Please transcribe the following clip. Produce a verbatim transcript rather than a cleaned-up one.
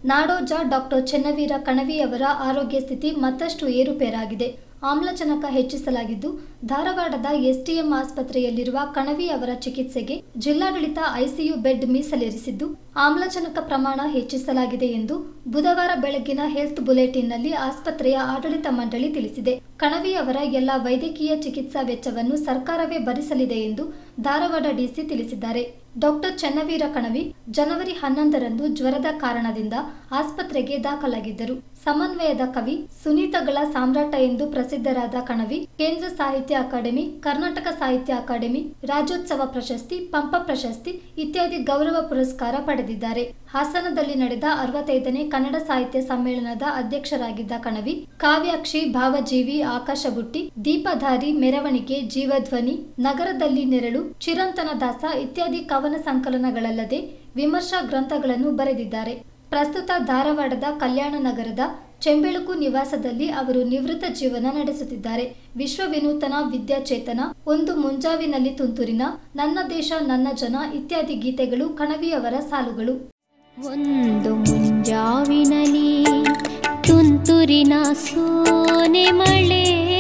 ನಾಡೋಜ doctor Channaveera ಕಣವಿಯವರ ಆರೋಗ್ಯ ಸ್ಥಿತಿ ಮತ್ತಷ್ಟು ಏರುಪೇರಾಗಿದೆ. ಆಮ್ಲಜನಕ ಹೆಚ್ಚಿಸಲಾಗಿದ್ದು, ಧಾರವಾಡದ ಎಸ್ಟಿಎಂ ಆಸ್ಪತ್ರೆಯಲ್ಲಿರುವ ಕಣವಿ ಅವರ ಚಿಕಿತ್ಸೆಗೆ ಜಿಲ್ಲಾಡಳಿತ ಐಸಿಯು ಬೆಡ್ ಮೀಸಲಿರಿಸಿದ್ದು, ಆಮ್ಲಜನಕ ಪ್ರಮಾಣ ಹೆಚ್ಚಿಸಲಾಗಿದೆ ಎಂದು ಬುಧವಾರ ಬೆಳಗ್ಗಿನ ಹೆಲ್ತ್ ಬುಲೆಟಿನ್ನಲ್ಲಿ ಆಸ್ಪತ್ರೆಯ ಆಡಳಿತ ಮಂಡಳಿ ತಿಳಿಸಿದೆ. ಕಣವಿ ಅವರ ಎಲ್ಲ ವೈದ್ಯಕೀಯ ಚಿಕಿತ್ಸಾ ವೆಚ್ಚವನ್ನು ಸರ್ಕಾರವೇ ಭರಿಸಲಿದೆ ಎಂದು ಧಾರವಾಡ ಡಿಸಿ ತಿಳಿಸಿದ್ದಾರೆ. ಡಾಕ್ಟರ್ ಚೆನ್ನವೀರ ಕಣವಿ ಜನವರಿ ಹನ್ನೊಂದರಂದು ಜ್ವರದ ಕಾರಣದಿಂದ ಆಸ್ಪತ್ರೆಗೆ ದಾಖಲಾಗಿದ್ದರು. ಸಮನ್ವಯದ ಕವಿ, ಸುನೀತಗಳ ಸಾಮ್ರಾಟ ಎಂದು ಪ್ರಸಿದ್ಧರಾದ ಕಣವಿ ಕೇಂದ್ರ ಸಾಹಿತ್ಯ ಅಕಾಡೆಮಿ, ಕರ್ನಾಟಕ ಸಾಹಿತ್ಯ ಅಕಾಡೆಮಿ, ರಾಜ್ಯೋತ್ಸವ ಪ್ರಶಸ್ತಿ, ಪಂಪ ಪ್ರಶಸ್ತಿ ಇತ್ಯಾದಿ ಗೌರವ ಪುರಸ್ಕಾರ ಪಡೆದಿದ್ದಾರೆ. ಹಾಸನದಲ್ಲಿ ನಡೆದ ಅರವತ್ತೈದನೇ ಕನ್ನಡ ಸಾಹಿತ್ಯ ಸಮ್ಮೇಳನದ ಅಧ್ಯಕ್ಷರಾಗಿದ್ದ ಕಣವಿ ಕಾವ್ಯಾಕ್ಷಿ, ಭಾವಜೀವಿ, ಆಕಾಶಬುಟ್ಟಿ, ದೀಪಧಾರಿ, ಮೆರವಣಿಗೆ, ಜೀವಧ್ವನಿ, ನಗರದಲ್ಲಿ ನೆರಳು, ಚಿರಂತನ ದಾಸ ಇತ್ಯಾದಿ ಕವನ ಸಂಕಲನಗಳಲ್ಲದೆ ವಿಮರ್ಶಾ ಗ್ರಂಥಗಳನ್ನು ಬರೆದಿದ್ದಾರೆ. ಪ್ರಸ್ತುತ ಧಾರವಾಡದ ಕಲ್ಯಾಣ ನಗರದ ಚೆಂಬೆಳುಕು ನಿವಾಸದಲ್ಲಿ ಅವರು ನಿವೃತ್ತ ಜೀವನ ನಡೆಸುತ್ತಿದ್ದಾರೆ. ವಿಶ್ವ ವಿನೂತನ ವಿದ್ಯಾಚೇತನ, ಒಂದು ಮುಂಜಾವಿನಲ್ಲಿ ತುಂತುರಿನ, ನನ್ನ ದೇಶ ನನ್ನ ಜನ ಇತ್ಯಾದಿ ಗೀತೆಗಳು ಕಣವಿಯವರ ಸಾಲುಗಳು. ಒಂದು ಮುಂಜಾವಿನಲ್ಲಿ ತುಂತುರಿನ ಸೋನೆ ಮಳೆ